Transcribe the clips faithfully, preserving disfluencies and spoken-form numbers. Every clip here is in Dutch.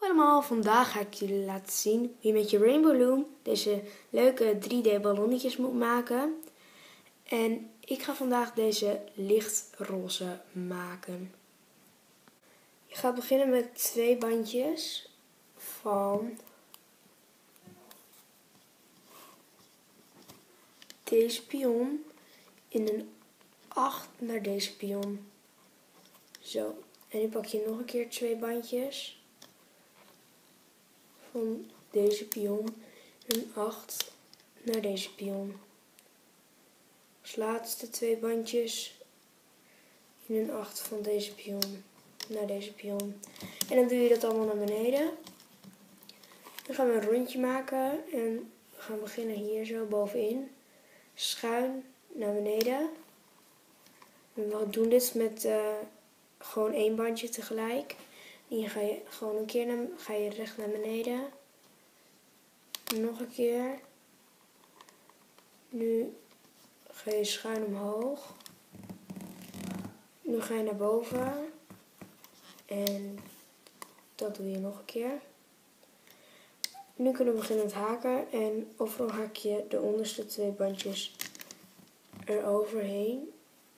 Allemaal, vandaag ga ik jullie laten zien hoe je met je Rainbow Loom deze leuke drie D ballonnetjes moet maken. En ik ga vandaag deze lichtroze maken. Je gaat beginnen met twee bandjes van deze pion in een acht naar deze pion. Zo, en nu pak je nog een keer twee bandjes van deze pion een acht naar deze pion. Als laatste twee bandjes in een acht van deze pion naar deze pion. En dan doe je dat allemaal naar beneden. Dan gaan we een rondje maken en we gaan beginnen hier zo bovenin. Schuin naar beneden. En we doen dit met uh, gewoon één bandje tegelijk. Hier ga je gewoon een keer naar, ga je recht naar beneden. Nog een keer. Nu ga je schuin omhoog. Nu ga je naar boven. En dat doe je nog een keer. Nu kunnen we beginnen met haken. En overal haak je de onderste twee bandjes eroverheen.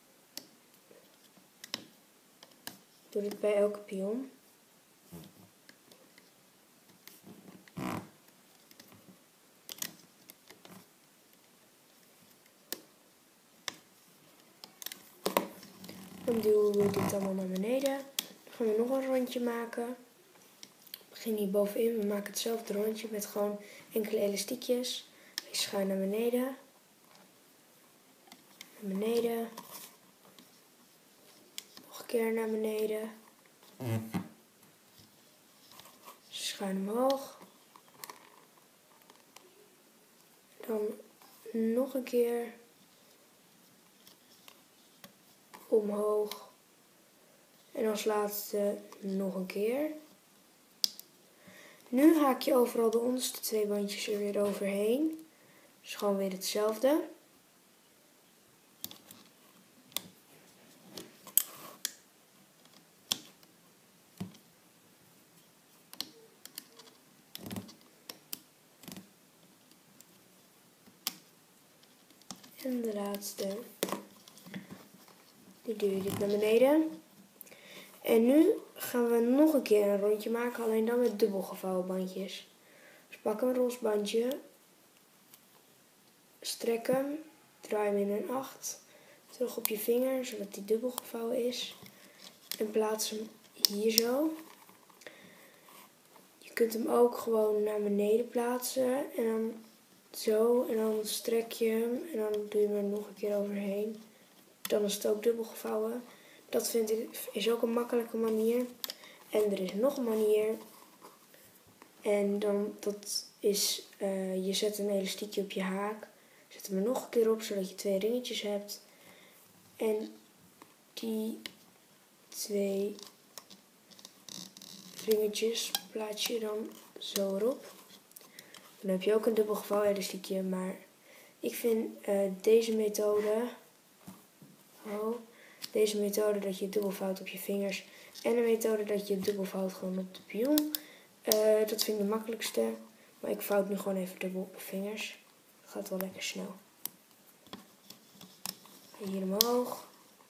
Doe dit bij elke pion. Dan duwen we dit allemaal naar beneden. Dan gaan we nog een rondje maken. We beginnen hier bovenin. We maken hetzelfde rondje met gewoon enkele elastiekjes. Je schuin naar beneden. Naar beneden. Nog een keer naar beneden. Schuin omhoog. Dan nog een keer. Omhoog. En als laatste nog een keer. Nu haak je overal de onderste twee bandjes er weer overheen. Dus gewoon weer hetzelfde. En de laatste. Die duw je dit naar beneden. En nu gaan we nog een keer een rondje maken, alleen dan met dubbel gevouwen bandjes. Dus pak een roze bandje, strek hem, draai hem in een acht, terug op je vinger, zodat die dubbel gevouwen is. En plaats hem hier zo. Je kunt hem ook gewoon naar beneden plaatsen en dan zo, en dan strek je hem en dan doe je hem er nog een keer overheen. Dan is het ook dubbel gevouwen. Dat vind ik is ook een makkelijke manier. En er is nog een manier. En dan dat is, uh, je zet een elastiekje op je haak. Zet hem er nog een keer op, zodat je twee ringetjes hebt. En die twee ringetjes plaats je dan zo erop. Dan heb je ook een dubbel gevouwen elastiekje. Maar ik vind uh, deze methode... Oh, deze methode dat je het dubbelvouwt op je vingers en de methode dat je het dubbelvouwt gewoon op de pion. Uh, dat vind ik de makkelijkste. Maar ik vouw het nu gewoon even dubbel op mijn vingers. Dat gaat wel lekker snel. Hier omhoog.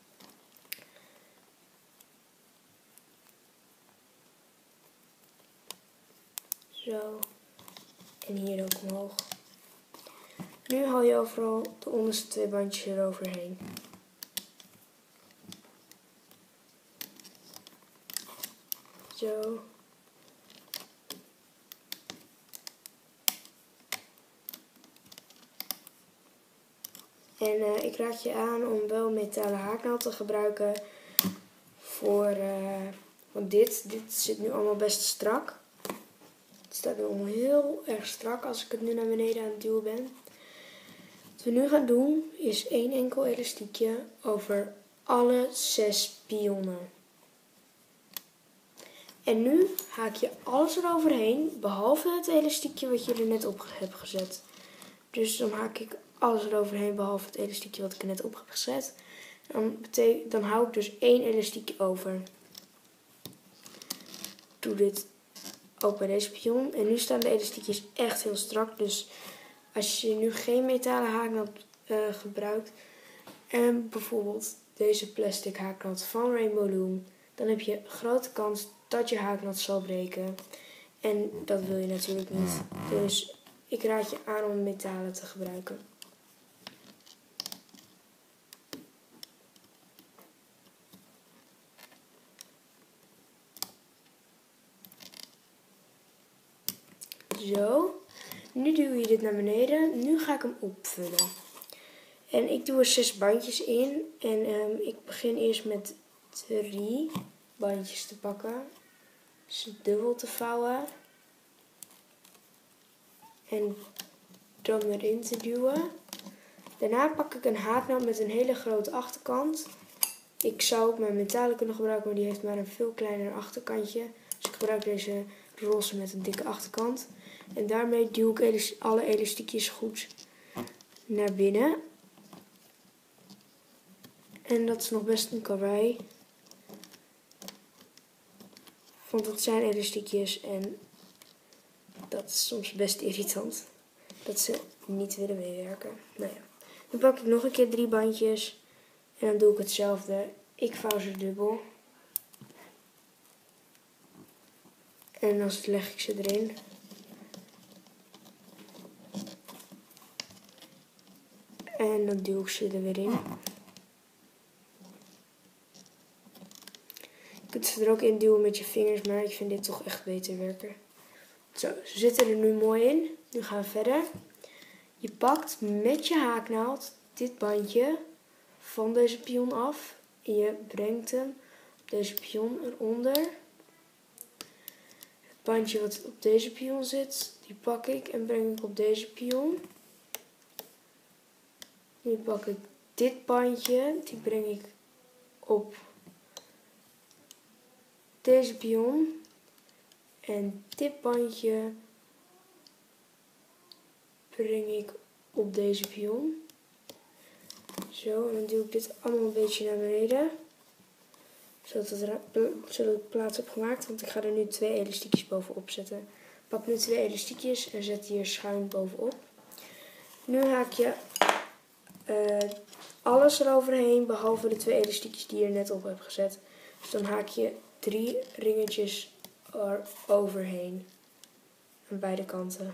Zo. En hier ook omhoog. Nu haal je overal de onderste twee bandjes eroverheen. Zo. En uh, ik raad je aan om wel metalen haaknaald te gebruiken voor, uh, want dit, dit zit nu allemaal best strak. Het staat nu allemaal heel erg strak als ik het nu naar beneden aan het duwen ben. Wat we nu gaan doen is één enkel elastiekje over alle zes pionnen. En nu haak je alles eroverheen, behalve het elastiekje wat je er net op hebt gezet. Dus dan haak ik alles eroverheen, behalve het elastiekje wat ik er net op heb gezet. Dan, betekent, dan hou ik dus één elastiekje over. Doe dit ook bij deze pion. En nu staan de elastiekjes echt heel strak. Dus als je nu geen metalen haaknaald uh, gebruikt en bijvoorbeeld deze plastic haaknaald van Rainbow Loom, dan heb je grote kans dat je haaknaald zal breken. En dat wil je natuurlijk niet. Dus ik raad je aan om metalen te gebruiken. Zo. Nu duw je dit naar beneden. Nu ga ik hem opvullen. En ik doe er zes bandjes in. En um, ik begin eerst met drie bandjes te pakken. Ze dubbel te vouwen. En dan erin te duwen. Daarna pak ik een haaknaald met een hele grote achterkant. Ik zou ook mijn metalen kunnen gebruiken, maar die heeft maar een veel kleiner achterkantje. Dus ik gebruik deze roze met een dikke achterkant. En daarmee duw ik alle elastiekjes goed naar binnen. En dat is nog best een karwei. Want het zijn elastiekjes en dat is soms best irritant. Dat ze niet willen meewerken. Nou ja. Dan pak ik nog een keer drie bandjes. En dan doe ik hetzelfde. Ik vouw ze dubbel. En dan leg ik ze erin. En dan duw ik ze er weer in. Je kunt ze er ook in duwen met je vingers, maar ik vind dit toch echt beter werken. Zo, ze zitten er nu mooi in. Nu gaan we verder. Je pakt met je haaknaald dit bandje van deze pion af. En je brengt hem op deze pion eronder. Het bandje wat op deze pion zit, die pak ik en breng ik op deze pion. Nu pak ik dit bandje, die breng ik op deze pion. En dit bandje breng ik op deze pion. Zo, en dan duw ik dit allemaal een beetje naar beneden. Zodat, het zodat ik plaats heb gemaakt, want ik ga er nu twee elastiekjes bovenop zetten. Ik pak nu twee elastiekjes en zet die hier schuin bovenop. Nu haak je uh, alles eroverheen, behalve de twee elastiekjes die je er net op hebt gezet. Dus dan haak je drie ringetjes eroverheen. Aan beide kanten.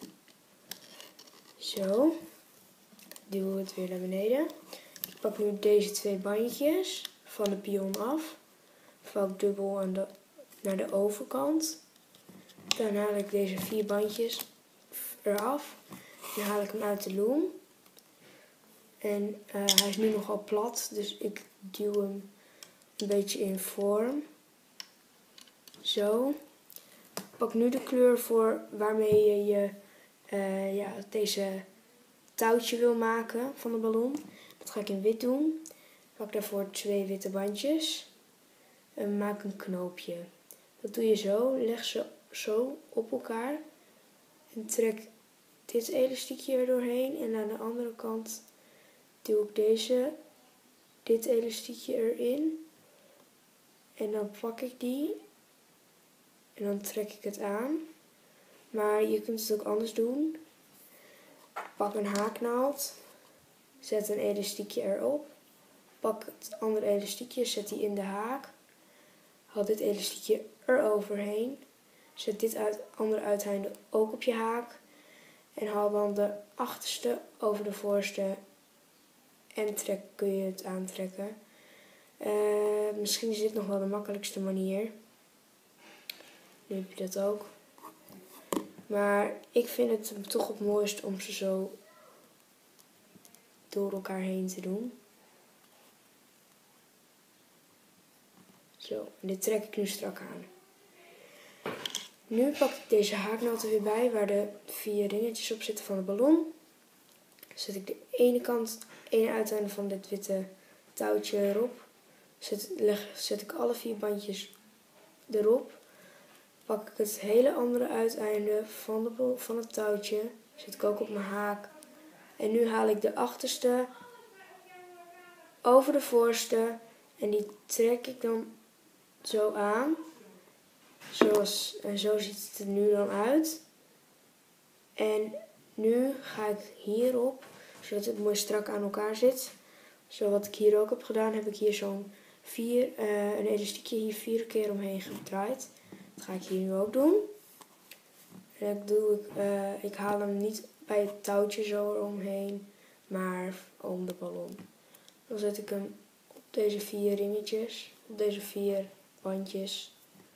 Zo. Duwen we het weer naar beneden. Ik pak nu deze twee bandjes van de pion af. Vouw ik dubbel aan de, naar de overkant. Dan haal ik deze vier bandjes eraf. Dan haal ik hem uit de loom. En uh, hij is nu nogal plat, dus ik duw hem een beetje in vorm. Zo. Ik pak nu de kleur voor waarmee je, je uh, ja, deze touwtje wil maken van de ballon. Dat ga ik in wit doen. Ik pak daarvoor twee witte bandjes. En maak een knoopje. Dat doe je zo. Leg ze zo op elkaar. En trek dit elastiekje er doorheen. En aan de andere kant duw ik deze, dit elastiekje erin. En dan pak ik die. En dan trek ik het aan. Maar je kunt het ook anders doen. Pak een haaknaald. Zet een elastiekje erop. Pak het andere elastiekje. Zet die in de haak. Haal dit elastiekje eroverheen. Zet dit uit, andere uiteinde ook op je haak. En haal dan de achterste over de voorste. En trek, kun je het aantrekken. Uh, misschien is dit nog wel de makkelijkste manier. Nu heb je dat ook. Maar ik vind het toch het mooist om ze zo door elkaar heen te doen. Zo, en dit trek ik nu strak aan. Nu pak ik deze haaknaald er weer bij, waar de vier ringetjes op zitten van de ballon. Zet ik de ene kant, ene uiteinde van dit witte touwtje erop. Zet, leg, zet ik alle vier bandjes erop. Pak ik het hele andere uiteinde van, de, van het touwtje. Zet ik ook op mijn haak. En nu haal ik de achterste over de voorste. En die trek ik dan zo aan. Zoals, en zo ziet het er nu dan uit. En nu ga ik hierop, zodat het mooi strak aan elkaar zit. Zo wat ik hier ook heb gedaan, heb ik hier zo'n vier, uh, een elastiekje hier vier keer omheen gedraaid. Dat ga ik hier nu ook doen. En dat doe ik, uh, ik haal hem niet bij het touwtje zo eromheen, maar om de ballon. Dan zet ik hem op deze vier ringetjes, op deze vier bandjes.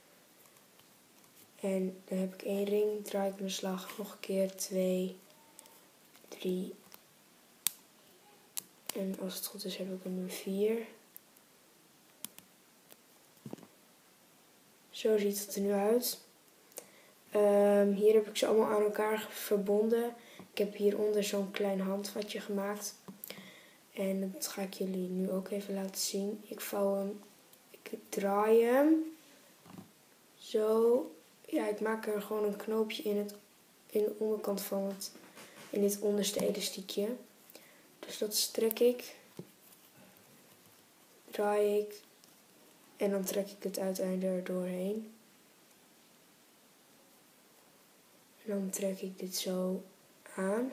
En dan heb ik één ring, draai ik mijn slag nog een keer, twee, drie. En als het goed is heb ik er nu vier. Zo ziet het er nu uit. Um, hier heb ik ze allemaal aan elkaar verbonden. Ik heb hieronder zo'n klein handvatje gemaakt. En dat ga ik jullie nu ook even laten zien. Ik vouw hem, ik draai hem. Zo. Ja, ik maak er gewoon een knoopje in, het, in de onderkant van het, in dit onderste elastiekje. Dus dat strek ik. Draai ik. En dan trek ik het uiteinde er doorheen. En dan trek ik dit zo aan.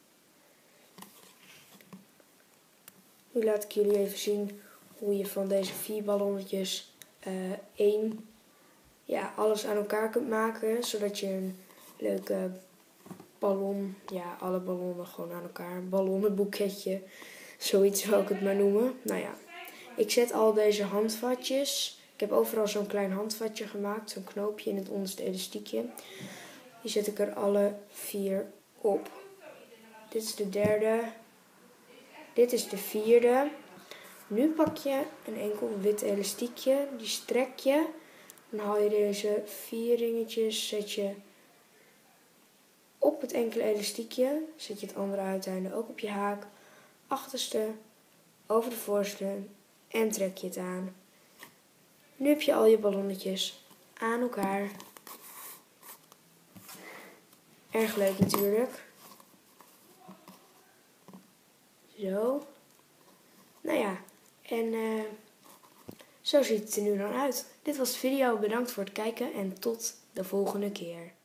Nu laat ik jullie even zien hoe je van deze vier ballonnetjes uh, één, ja, alles aan elkaar kunt maken. Zodat je een leuke ballon, ja, alle ballonnen gewoon aan elkaar, een ballonnenboeketje, zoiets zou ik het maar noemen. Nou ja, ik zet al deze handvatjes, ik heb overal zo'n klein handvatje gemaakt, zo'n knoopje in het onderste elastiekje. Die zet ik er alle vier op. Dit is de derde. Dit is de vierde. Nu pak je een enkel wit elastiekje. Die strek je. Dan haal je deze vier ringetjes. Zet je op het enkele elastiekje. Zet je het andere uiteinde ook op je haak. Achterste. Over de voorste. En trek je het aan. Nu heb je al je ballonnetjes aan elkaar. Erg leuk natuurlijk. Zo. Nou ja, en uh, zo ziet het er nu dan uit. Dit was de video. Bedankt voor het kijken en tot de volgende keer.